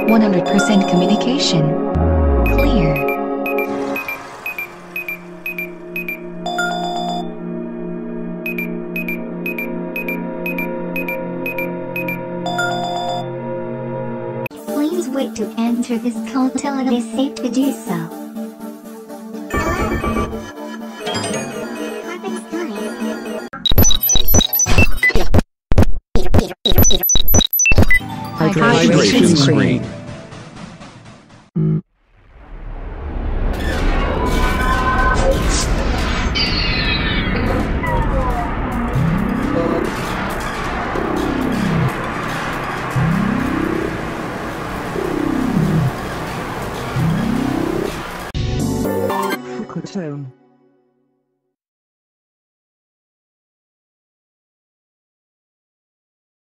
100% communication. Clear. Please wait to enter this call till it is safe to do so. Hydration screen. Tone.